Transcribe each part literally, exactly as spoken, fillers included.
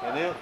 Entendeu?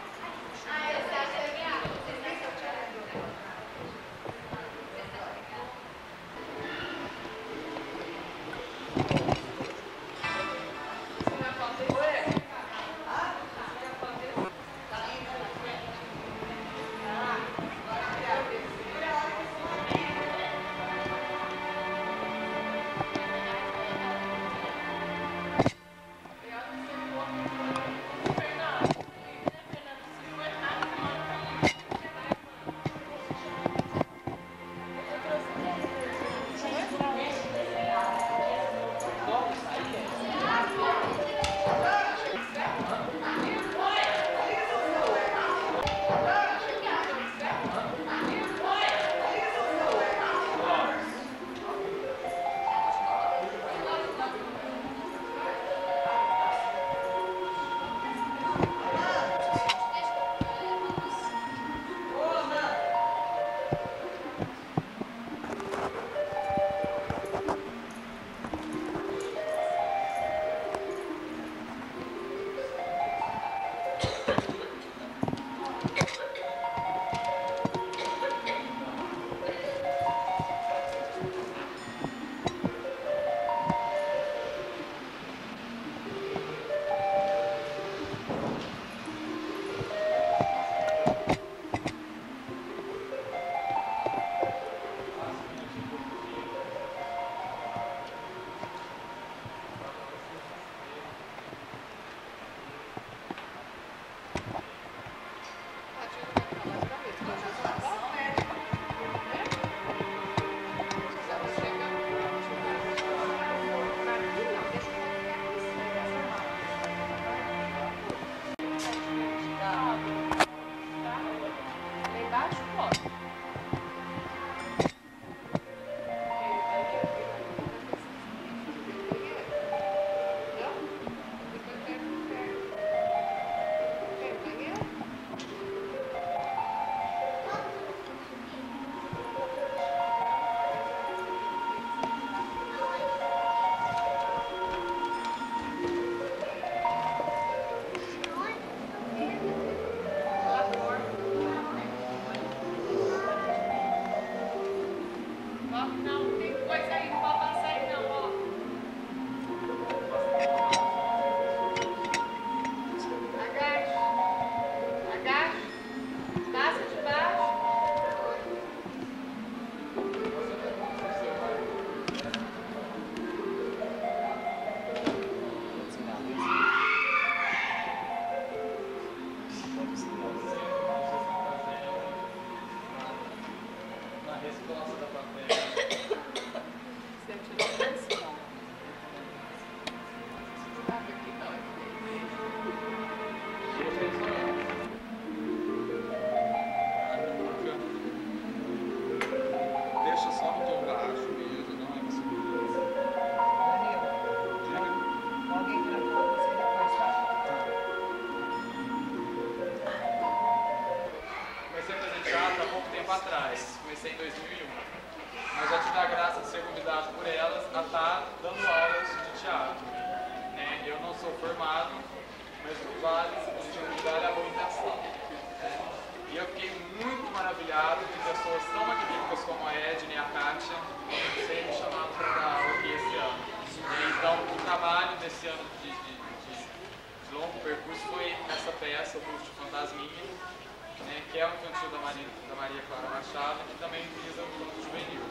Atrás, comecei em dois mil e um, mas já tive a graça de ser convidado por elas a estar dando aulas de teatro. Né? Eu não sou formado, mas o que vale, o que vale é a boa intenção. Né? E eu fiquei muito maravilhado de pessoas tão magníficas como a Edna e a Kátia serem me chamadas para dar aula aqui esse ano. E, então, o trabalho desse ano de, de, de, de longo percurso foi essa peça, o Busto de Fantasminha, né, que é um infantil da Maria, da Maria Clara Machado, que também visa o infanto juvenil.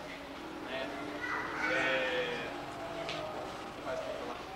Né. É... O que mais para falar?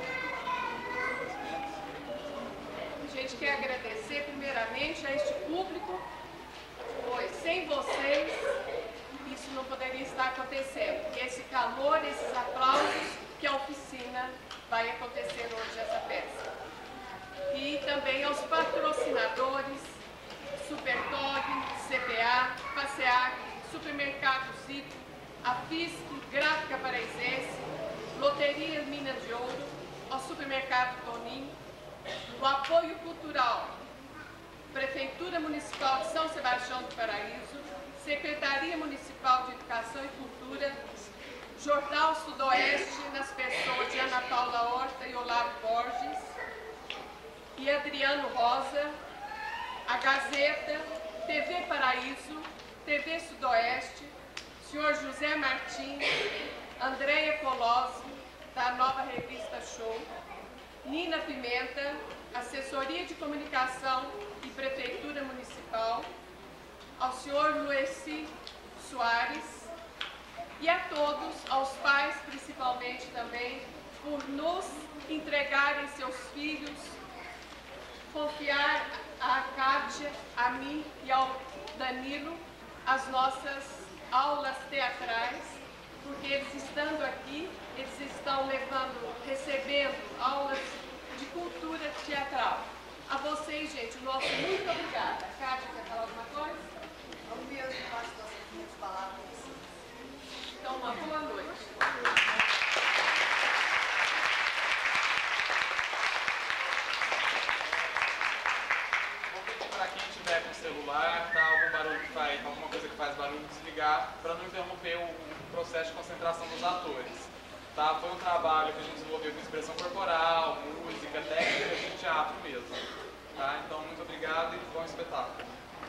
A gente quer agradecer primeiramente a este público, pois sem vocês isso não poderia estar acontecendo. Esse calor, esses aplausos que a oficina vai acontecer hoje, essa peça. E também aos patrocinadores, Supertog, C P A, Passeac, Supermercado Zico, a Fisc, Gráfica Paraizense, Loteria Minas de Ouro, ao Supermercado Toninho, o apoio cultural, Prefeitura Municipal de São Sebastião do Paraíso, Secretaria Municipal de Educação e Cultura, Jornal Sudoeste, nas pessoas de Ana Paula Horta e Olavo Borges, e Adriano Rosa, a Gazeta, T V Paraíso, T V Sudoeste, senhor José Martins, Andréia Colosso, da Nova Revista Show, Nina Pimenta, Assessoria de Comunicação e Prefeitura Municipal, ao senhor Lueci Soares e a todos, aos pais principalmente também, por nos entregarem seus filhos, confiar a Kátia, a mim e ao Danilo as nossas aulas teatrais, porque eles estando aqui, eles estão levando, recebendo aulas de cultura teatral. A vocês, gente, o nosso muito obrigada. A Kátia, quer falar alguma coisa? Vamos ver as nossas minhas palavras. Então, uma boa noite. Vou pedir para quem estiver com o celular, tá, algum barulho que faz, alguma coisa que faz barulho, desligar, para não interromper o, o processo de concentração dos atores. Tá? Foi um trabalho que a gente desenvolveu com expressão corporal, música, técnica de teatro mesmo. Tá? Então, muito obrigado e bom espetáculo.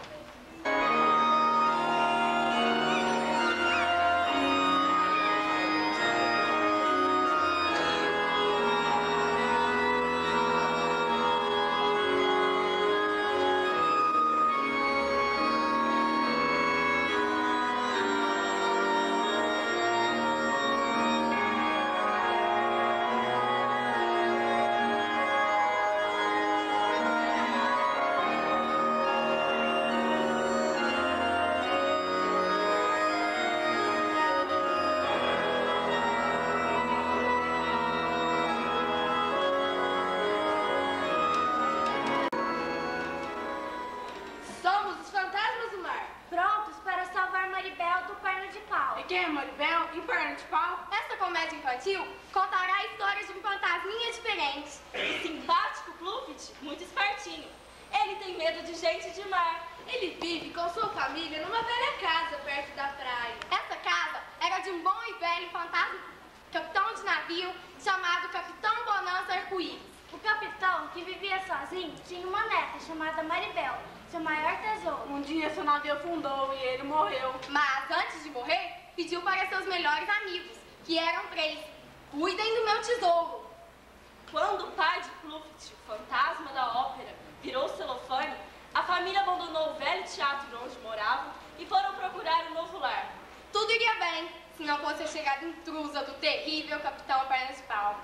Contará histórias de um fantasminha diferente. O simpático Pluft, muito espertinho. Ele tem medo de gente de mar. Ele vive com sua família numa velha casa perto da praia. Essa casa era de um bom e velho fantasma, capitão de navio, chamado Capitão Bonança Arco-Íris. O capitão, que vivia sozinho, tinha uma neta chamada Maribel, seu maior tesouro. Um dia seu navio afundou e ele morreu. Mas antes de morrer, pediu para seus melhores amigos, que eram três: cuidem do meu tesouro. Quando o pai de Pluft, o fantasma da ópera, virou celofane, a família abandonou o velho teatro onde moravam e foram procurar um novo lar. Tudo iria bem, se não fosse a chegada intrusa do terrível capitão Pernas de Pau.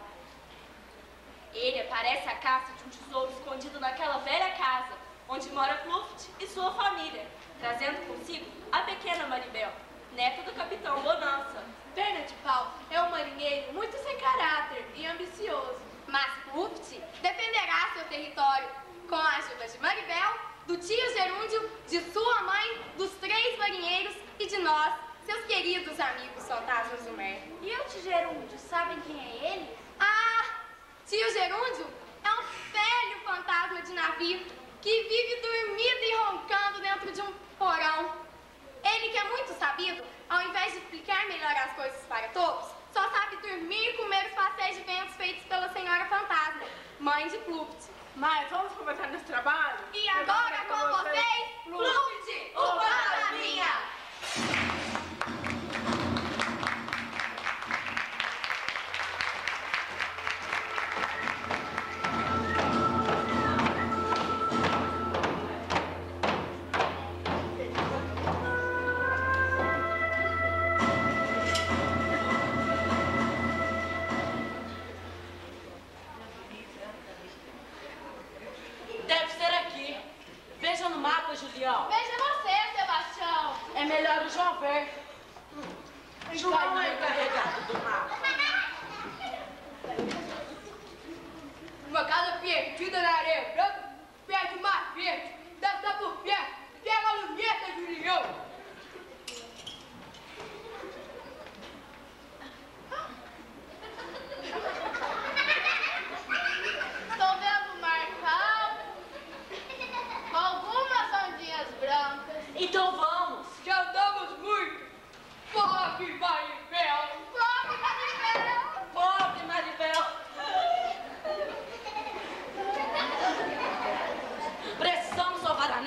Ele aparece à caça de um tesouro escondido naquela velha casa, onde mora Pluft e sua família, trazendo consigo a pequena Maribel, neta do capitão Bonança. Perna de Pau é um marinheiro muito sem caráter e ambicioso, mas Pluft defenderá seu território com a ajuda de Maribel, do tio Gerúndio, de sua mãe, dos três marinheiros e de nós, seus queridos amigos fantasmas do mar. E o tio Gerúndio, sabem quem é ele? Ah, tio Gerúndio é um velho fantasma de navio que vive dormido e roncando dentro de um porão. Ele, que é muito sabido, ao invés de explicar melhor as coisas para todos, só sabe dormir e comer os pastéis de ventos feitos pela senhora fantasma, mãe de Pluft. Mas vamos começar nesse trabalho? E agora com vocês, Pluft, o fantasminha! Deve ser aqui. Veja no mapa, Julião. Veja você, Sebastião. É melhor o João ver. João é o encarregado do mapa. Uma casa perdida na areia branca, perto do mar verde, deve estar por perto. Pega a luneta, Julião. Estou vendo o mar calmo, com algumas ondinhas brancas. Então vamos. Já andamos muito. Pobre Maribel. Pobre Maribel.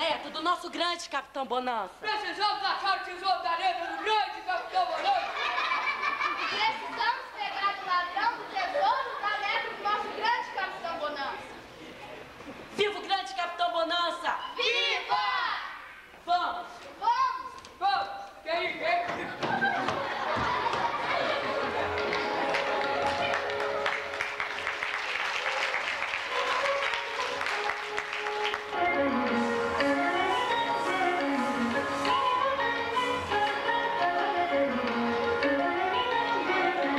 neta do nosso grande Capitão Bonança. Precisamos achar o tesouro da neta do grande Capitão Bonança. Precisamos pegar o ladrão do tesouro da neta do nosso grande Capitão Bonança. Viva o grande Capitão Bonança! Viva! Vamos! Vamos! Vamos! Quem quer? Thank you.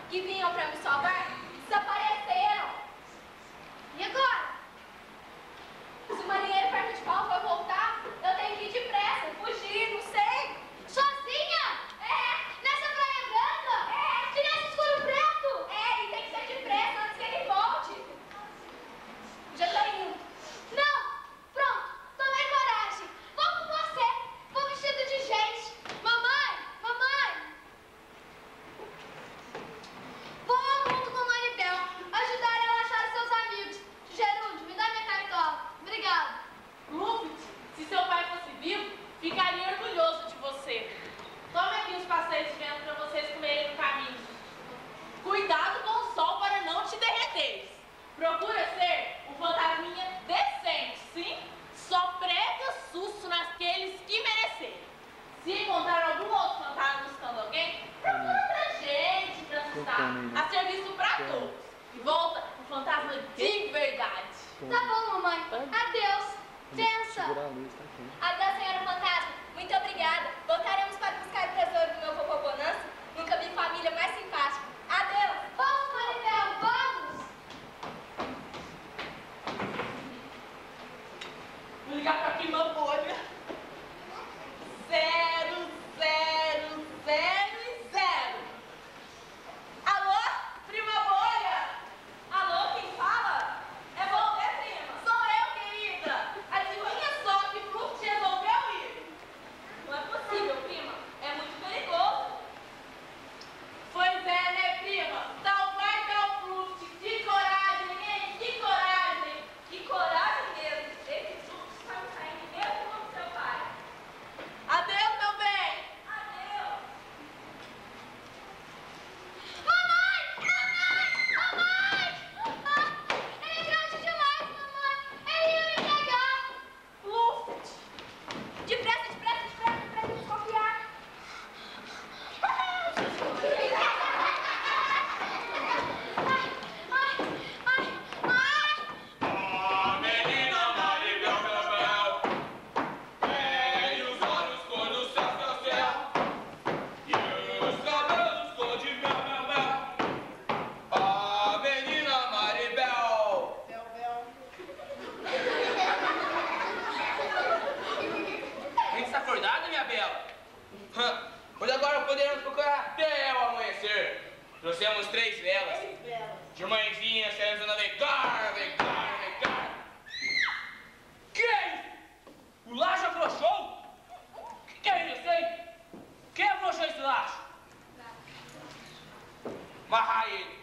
que vinham para me salvar desapareceram. E agora? Se o marinheiro perto de pau vai voltar, eu tenho que ir depressa, fugir, não sei. Sozinha? É, nessa praia branca? É, e nesse escuro preto? É, e tem que ser depressa antes que ele volte. Já tô indo. Não, pronto, tomei coragem. Vou com você, vou vestido de gente. Mamãe, mamãe. Vou ao mundo com Maribel, ajudar ela a achar seus amigos. Gerúndio, me dá minha cartola. Obrigada. Luft, se seu pai fosse vivo, ficaria orgulhoso de você. Tome aqui uns passeios de vento para vocês comerem no caminho. Cuidado com o sol para não te derreteres. Procura ser um fantasminha decente, sim? Só prega susto naqueles que merecerem. Se encontrar algum outro fantasma buscando alguém, procura outra gente para assustar. A serviço para todos. E volta um fantasma de verdade. Tá bom, mamãe. Adeus. Pensa. Adeus, senhora fantasma. Muito obrigada. Voltaremos para buscar o tesouro do meu vovô Bonança. Nunca vi família mais simpática. Adeus. Vamos, Maribel, vamos. Vou ligar pra prima bolha. Zero, zero, zero e zero. Alô, prima bolha? Alô, quem fala? É você, prima? Sou eu, querida. Adivinha só que Fluft resolveu ir? Não é possível, prima. É muito perigoso. Pois é, né, prima? Tal vai, tal Fluft. Que coragem, hein? Que coragem. Que coragem mesmo. Esse Fluft está me saindo mesmo como seu pai. Adeus, meu bem. Adeus. Mamãe, mamãe, mamãe. Ah, ele é grande demais, mamãe. Ele ia me pegar. Luft. Depressa, depressa, depressa, para desconfiar. Ai, ai, ai. Ah, menina Maribel, Bel, Bel, tem os olhos cor do céu, céu, céu, e os cabelos cor de mel, mel, mel. Ah, menina Maribel. Bel, Bel. Ainda está acordada, minha bela? Hã, Pois agora poderemos procurar até o amanhecer. Trouxemos três velas. Três velas. De mãezinha, queremos navegar, navegar, navegar. Que é isso? O laço afrouxou? Que que é isso, hein? Quem afrouxou esse laço? Marra ele.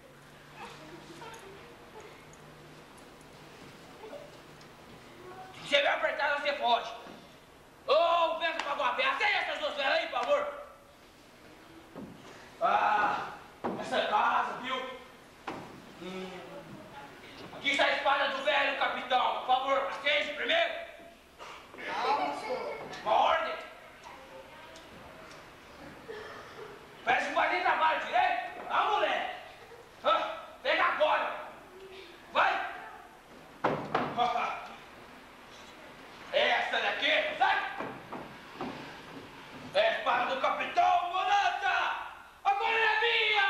Se você vai apertar, você foge. Ô, o vento apagou a vela. Acende essas duas velas aí, por favor. Ah, essa casa, viu? Hum. Aqui está a espada do velho capitão. Por favor, acende primeiro. Calma, senhor. Uma ordem. Parece que vai nem trabalho direito. Ah, moleque. Ah, pega agora. Vai. Essa daqui, sai. É a espada do capitão Bonança. Agora é minha.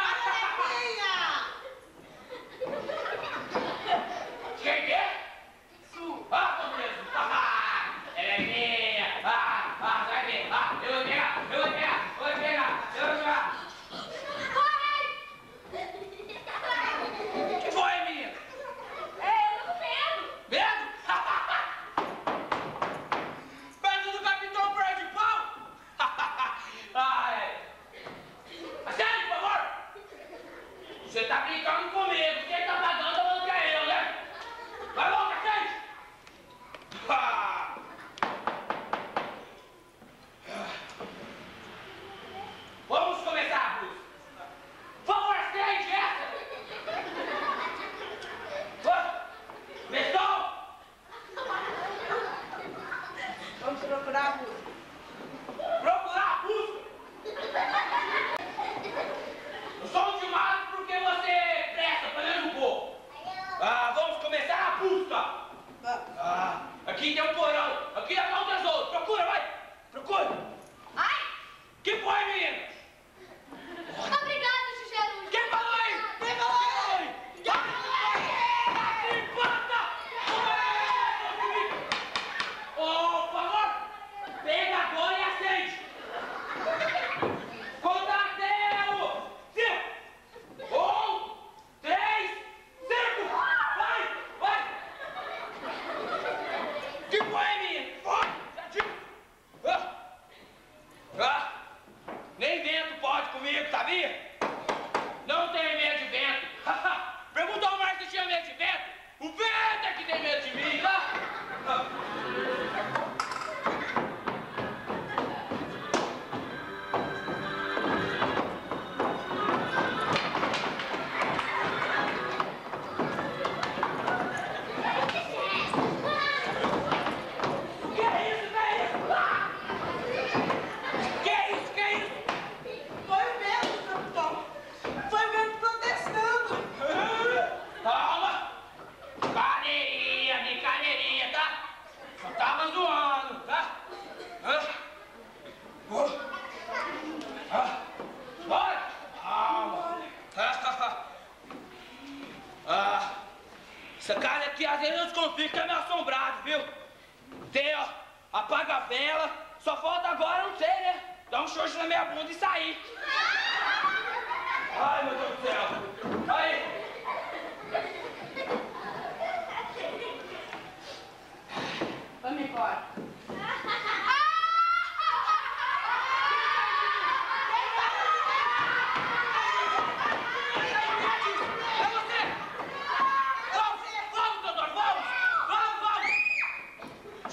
Quem é? Su. Ah, tô mesmo. Ah, ela é minha. Ah, ah, vai ver. Ah, eu vou pegar, eu vou pegar, eu vou pegar, eu vou pegar. comigo, sabia? Não tem medo de vento. Perguntou ao Márcio se tinha medo de vento. O vento é que tem medo de mim, tá? Essa casa aqui às vezes fica meio assombrado, viu? Tem, ó, apaga a vela, só falta agora, não sei, né? Dar um xoxo na minha bunda e sair. Ai, meu Deus do céu. Aí. Vamos embora.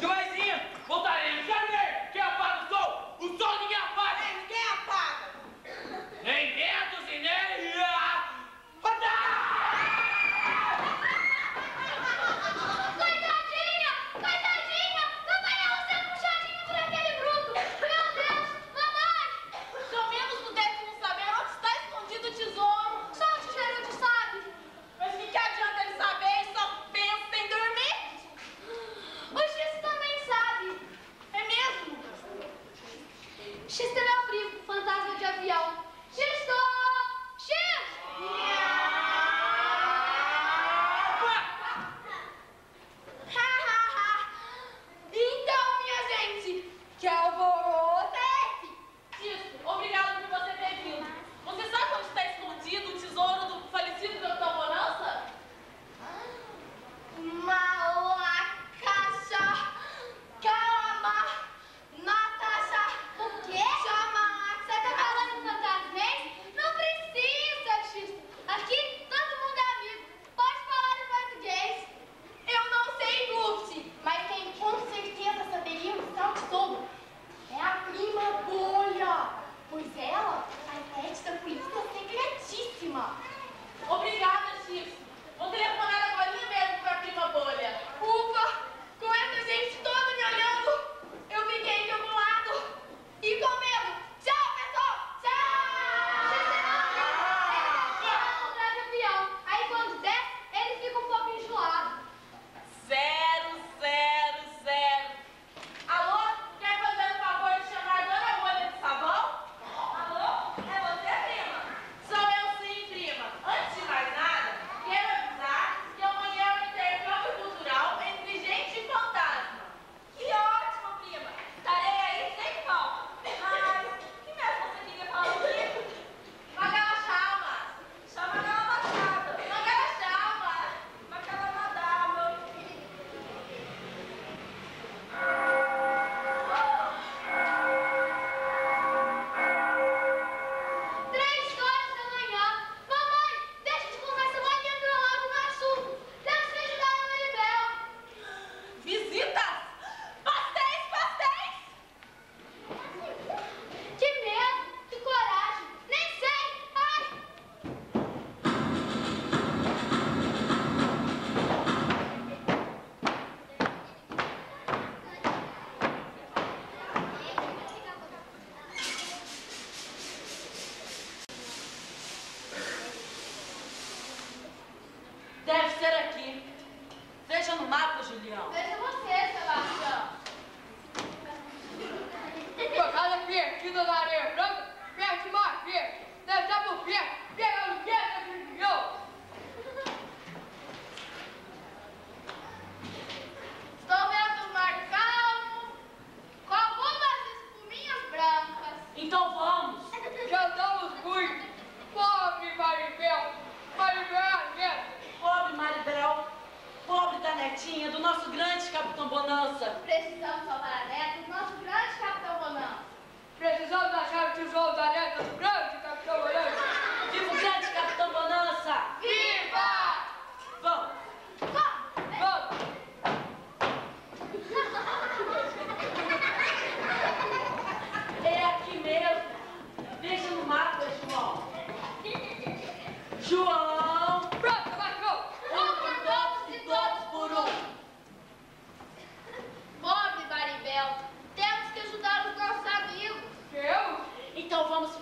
Voltaremos, quero ver quem apaga o som! O som ninguém apaga! Ninguém apaga.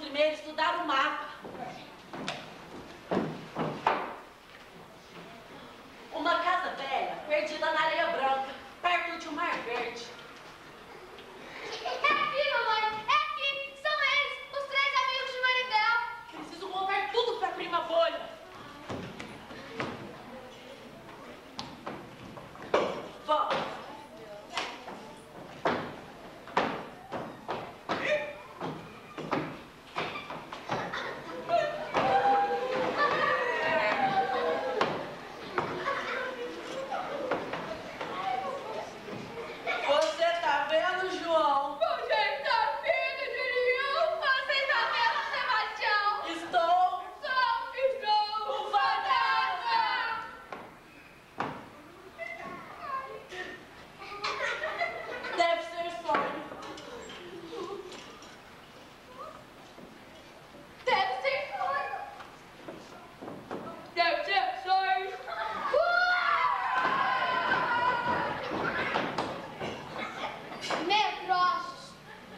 primeiro estudar o mapa. Uma casa velha, perdida na areia branca, perto de um mar verde. É aqui, mamãe! É aqui! São eles, os três amigos de Maribel! Preciso contar tudo pra prima bolha. Vamos. Você tá vendo, João? Você tá vendo, Julião? Você tá vendo, Sebastião? Estou Só estou um fantasma. Deve ser sonho. Deve ser sonho! Deve ser sonho. Medrosos!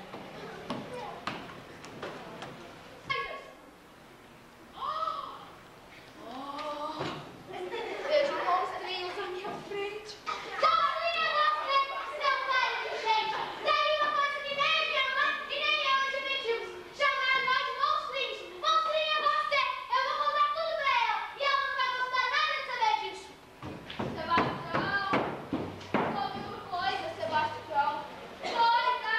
Vejo monstrinhos à minha frente. Sozinha você, seu pai de gente! Daí uma coisa que nem a minha mãe e nem eu admitimos. Chamaram nós de monstrinhos. Monstrinha você! Eu vou contar tudo pra ela e ela não vai gostar nada de saber disso. Sebastião! Tô ouvindo coisa, Sebastião. Coisa!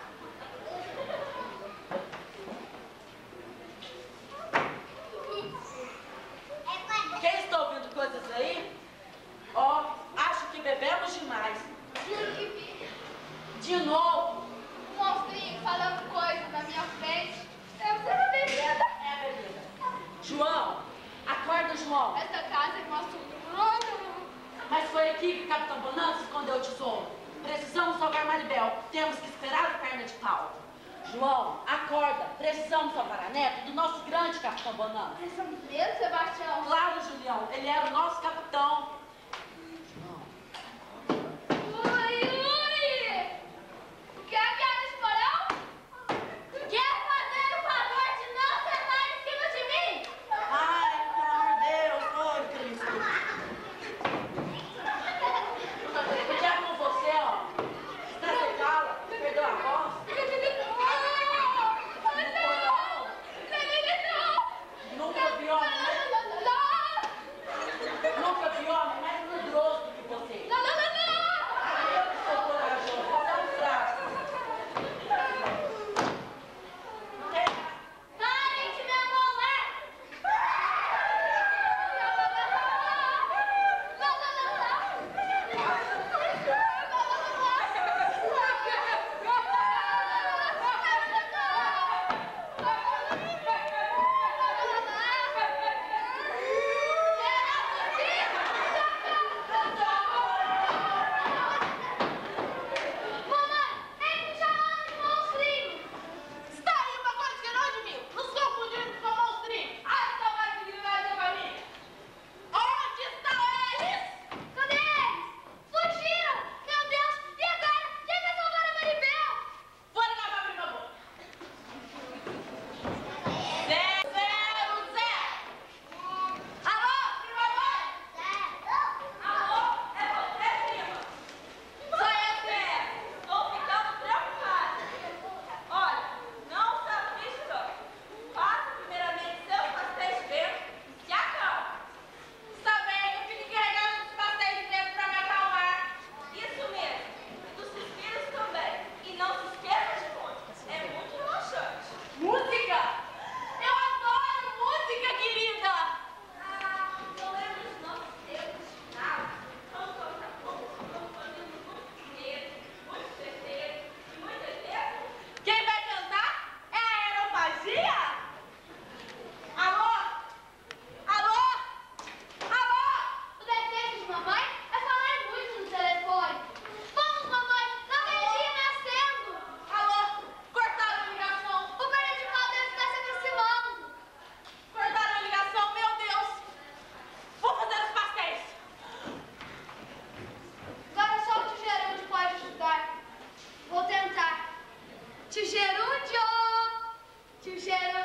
Quem está ouvindo coisas aí? Ó, acho que bebemos demais. Julipe, De novo. um monstrinho falando coisas na minha frente. Deve ser uma bebida. É bebida. João, acorda, João. Essa casa é uma assombrona. Mas foi aqui que o Capitão Bonança escondeu o tesouro. Precisamos salvar Maribel. Temos que esperar a perna de pau. João, acorda. Precisamos salvar a neta do nosso grande Capitão Bonança. Precisamos mesmo, Sebastião? Claro, Julião. Ele era o nosso capitão. Ui, ui! Quer que ela esporão? Quer fazer o favor de não sentar em cima de mim? Ai, pelo amor de Deus. Oi, Cristo. O que é com você, ó? Está sem fala? Perdeu a voz? Nunca vi homem. Nunca vi homem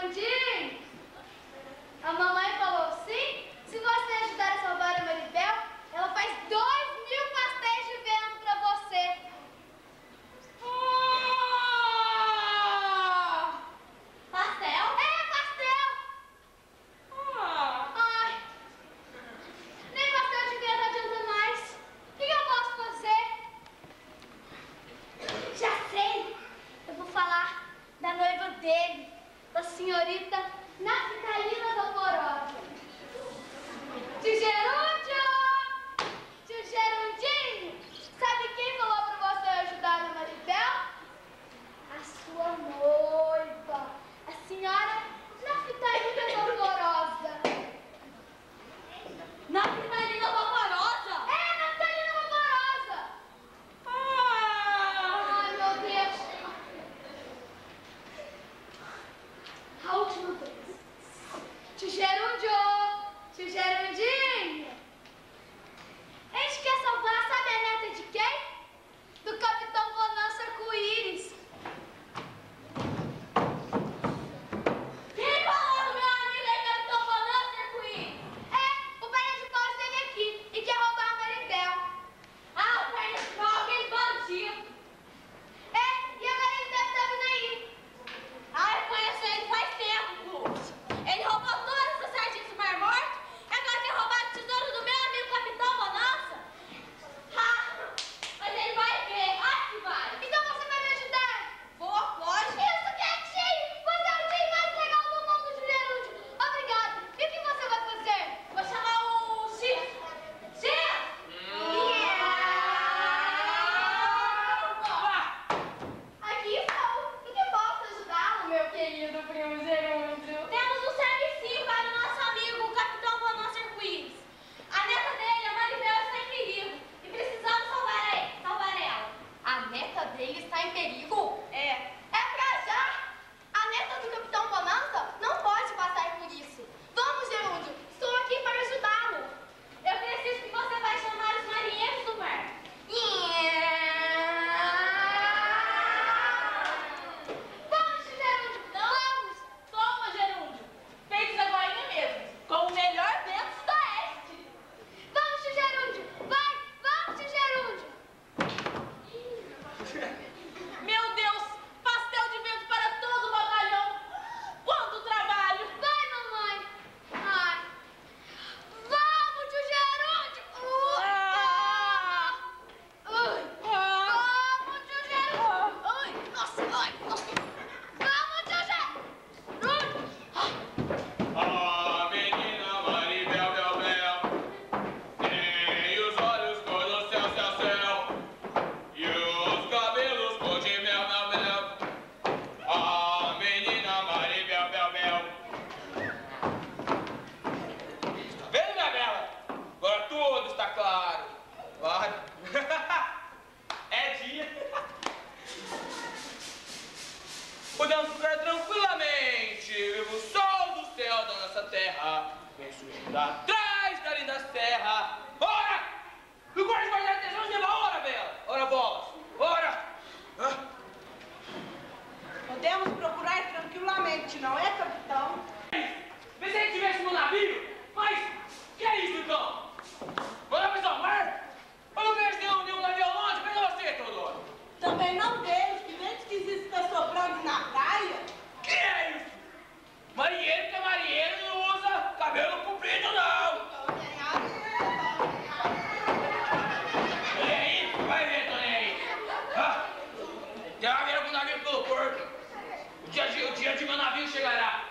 Gerundinho, a mamãe falou sim. Se você ajudar a salvar a Maribel, ela faz dois mil pastéis de vento pra você. Ah! Pastel? É, pastel! Ah! Ai, nem pastel de vento adianta mais. O que eu posso fazer? Já sei! Eu vou falar da noiva dele, da senhorita Naftalina Dolorosa. Tio Gerúndio! Tio Gerundinho! Sabe quem falou pra você ajudar a Maribel? A sua noiva, a senhora Naftalina Dolorosa. Naftalina Dolorosa? É, Naftalina Dolorosa! Ah! Ai, meu Deus! A última vez. Tio Gerúndio! Tio Gerundinho! A gente quer salvar, sabe a neta de quem? Do Capitão Bonança Arco-Íris. Quem falou do meu amigo aí, Capitão Bonança Arco-Íris? É, o perna de pau esteve aqui e quer roubar a Maribel. Ah, o perna de pau, aquele bandido. É, e agora ele deve estar vindo aí. Ah, eu conheço ele faz tempo, Clube. Ele roubou todas as sardinhas do Mar Morto e agora quer roubar o tesouro do meu amigo Capitão Bonança. Ah, mas ele vai ver, ah que vai. Então você vai me ajudar? Vou, pode. Isso, quietinho! Você é o dia mais legal do mundo, Tio Gerúndio. Obrigado. E o que você vai fazer? Vou chamar o Chico. Chico! Aqui estou. Em que posso ajudá-lo, meu querido primo Gerúndio? Temos um servicinho para o nosso amigo, o Capitão Bonança Arco-Íris. A neta dele, a Maribel, está em perigo e precisamos salvar, ele, salvar ela. A neta dele está em perigo? É. É pra já! A neta do Capitão Bonança não pode passar por isso. Vamos, Gerúndio. Estou aqui para ajudá-lo. Eu preciso que você vai chamar os marinheiros do mar. Vamos, Tio Gerúndio. Vamos. Toma, Gerúndio. Feitos agora mesmo, com o melhor vento sudoeste. Vamos, Tio Gerúndio. Vai. Vamos, Tio Gerúndio. Meu Deus, pastel de vento para todo o batalhão. Quanto trabalho. Vai, mamãe. Ai. Vamos, Tio Gerúndio. Uh, ah. Ai. Vamos, Tio Gerúndio. Ai, nossa, ai, nossa. Vamos, Tio Gerúndio. Ah, menina Maribel, Bel, Bel, tem os olhos cor do céu, céu, céu, e os cabelos cor de mel, mel, mel. Ah, menina Maribel, Bel, Bel. Vem, minha bela, agora tudo está claro. Claro. É dia. Podemos ficar tranquilamente, viva o sol do céu da nossa terra, vem surgindo atrás da linda serra. Ora! O guarda vai dar atenção de uma hora, Bela! Ora, bolas! Ora! Ah. Podemos procurar tranquilamente, não é, capitão? Vê se ele estivesse no navio. Mas, que é isso, então? Vamos ver ao mar? Eu não vejo nenhum, nenhum navio longe. Pega você, Teodoro. Também não vejo que vento esquisito está soprando na praia. Que é isso? Marinheiro que é marinheiro não usa cabelo comprido, não. Olha aí, vai ver, Tony aí. Ah, já viram com o navio pelo porto. O dia, de, o dia de meu navio chegará.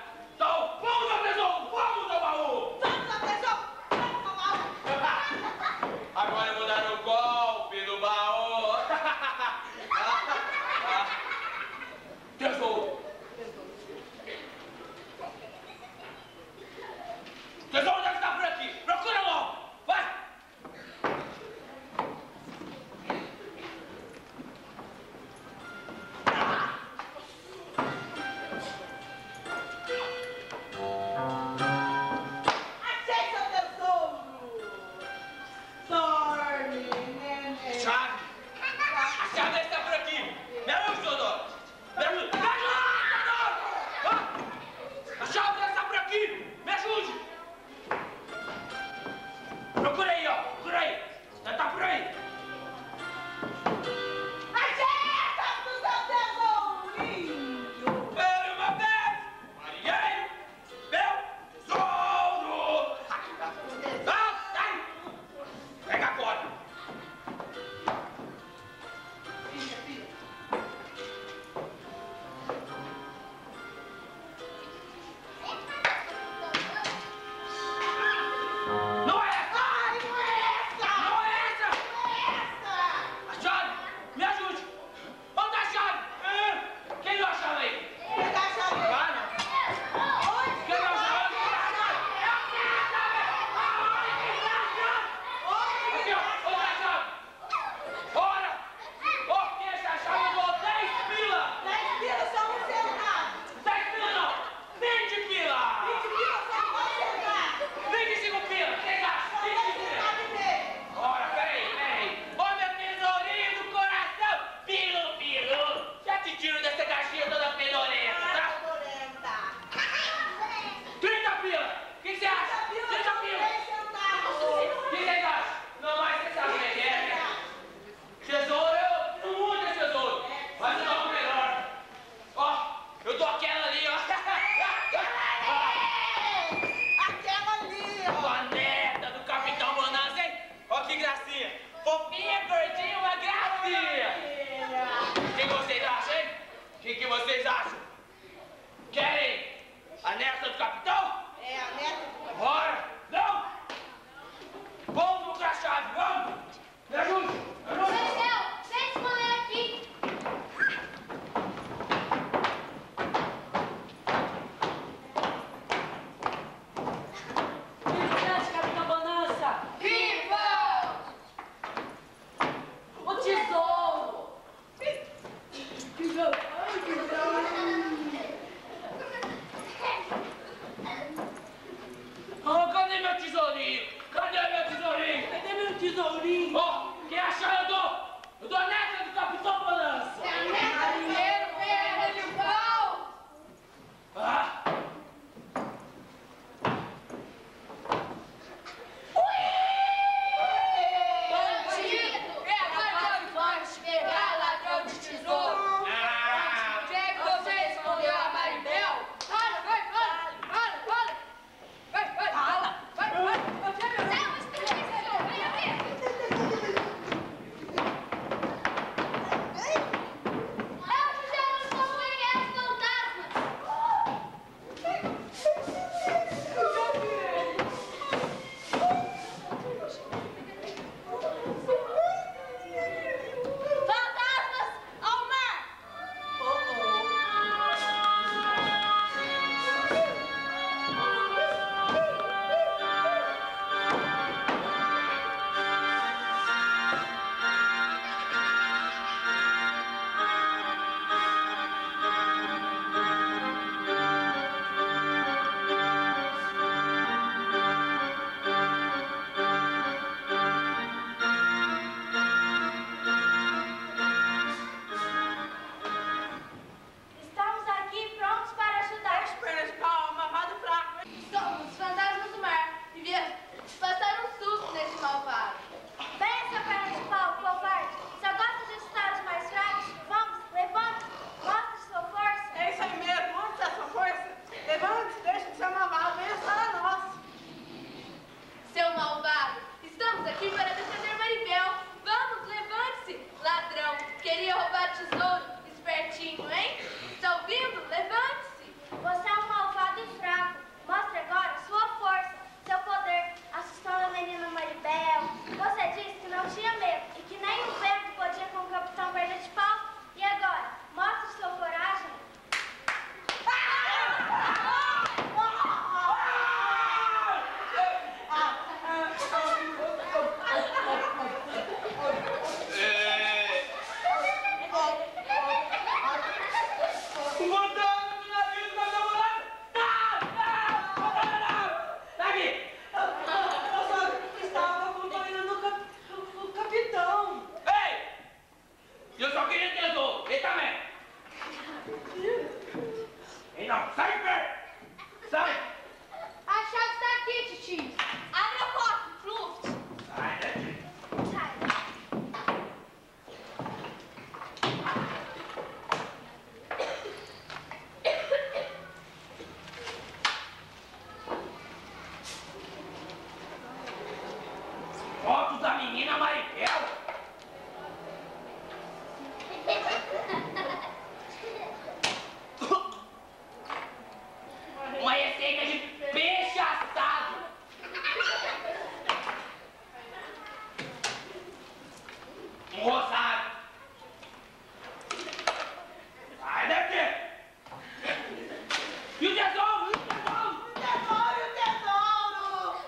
tesourinho. Ó, quem achar eu dou! Eu dou a neta do Capitão Bonança! É a neta primeiro, perna de pau! Ah! Bandido! Agora vamos pegar ladrão de tesouro! Ah! Onde é que você escondeu a Maribel? Fala, vai, fala! Fala, fala! Vai, vai, fala! Vai, vai! Onde é que você... Não, explica isso, venha ver. É o Gerônimo com mulheres fantasmas. Fantasmas ao mar. Estamos aqui prontos para ajudar. Perna de pau, amarrado fraco. Somos fantasmas do mar e viemos passar um susto nesse malvado. Bença, perna de pau, covarde. Só gosta de assustar os mais fracos? Vamos, levante, mostre sua força. É isso aí mesmo, onde está a sua força? Levante-se, deixa de ser malvado, venha para nós. Seu malvado, estamos aqui para defender Maribel. Vamos, levante-se, ladrão. Queria roubar tesouro, espertinho, hein? Está ouvindo? Levante-se. Você é um malvado e fraco. Mostre agora sua força, seu poder, assustando a menina Maribel. Você disse que não tinha medo e que nem o vento podia com o Capitão Perna de Pau. E agora, mostre sua coragem. O fantasma do navio do Capitão Bonança! Ah! Ah! Fantasma! Tá aqui! Eu só estava acompanhando o, cap... o capitão. Ei! Eu só queria tesouro! Ele também! Ei, não! Sai de perto! Sai! A chave está aqui, titio! Abre a porta, Fluft. Sai daqui! Sai. Foto da menina Maribel! Uma receita de peixe assado! Um rosário! Sai daqui! E o tesouro? E o tesouro? Tesouro, tesouro!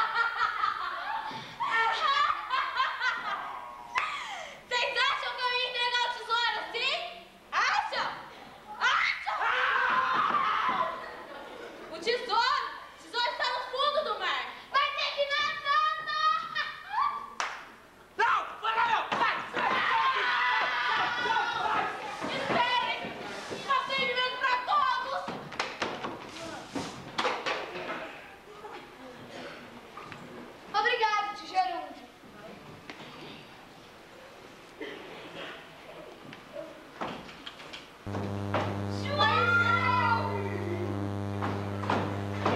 Vocês acham que eu ia entregar o tesouro assim? Acham? Acham? O tesouro? O tesouro está no fundo do mar. Vai ter que ir nadando. Não! Vai lá, não! Sai! Sai! Esperem! Atendimento para todos! Obrigado, tio Gerúndio! João!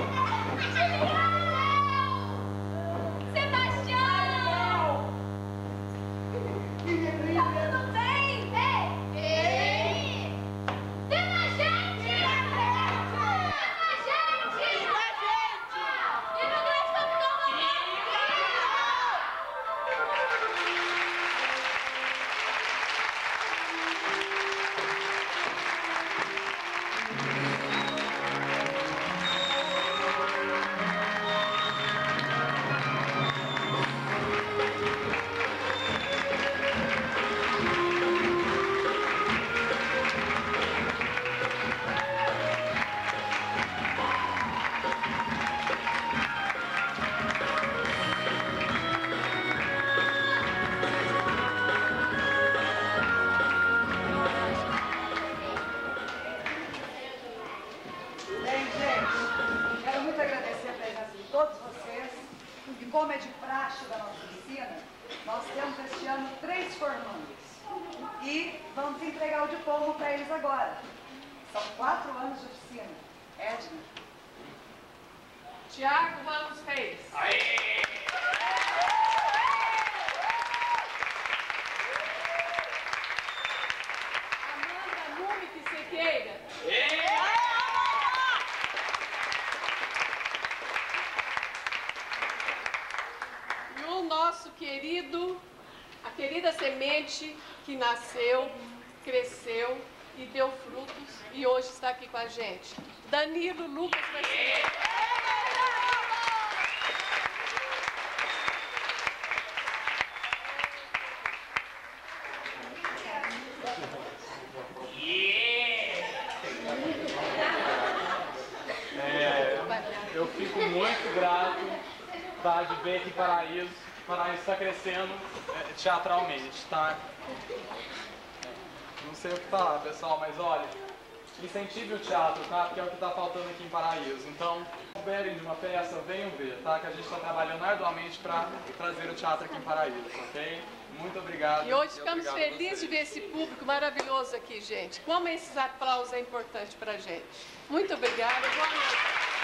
como é de praxe da nossa oficina, nós temos este ano três formandos. E vamos entregar o diploma para eles agora. São quatro anos de oficina. Edna. Tiago Ramos Reis. Aê! Amanda Nume Sequeira. E o nosso querido, a querida semente que nasceu, cresceu e deu frutos e hoje está aqui com a gente. Danilo Lucas Marcinho. É, eu fico muito grato, tá, de ver que Paraíso, Paraíso está crescendo é, teatralmente, tá? Não sei o que falar, pessoal, mas olha, incentive o teatro, tá? Porque é o que está faltando aqui em Paraíso. Então, se souberem de uma peça, venham ver, tá? Que a gente está trabalhando arduamente para trazer o teatro aqui em Paraíso, ok? Muito obrigado. E hoje ficamos felizes de ver esse público maravilhoso aqui, gente. Como esses aplausos é importante para a gente. Muito obrigada. Boa noite.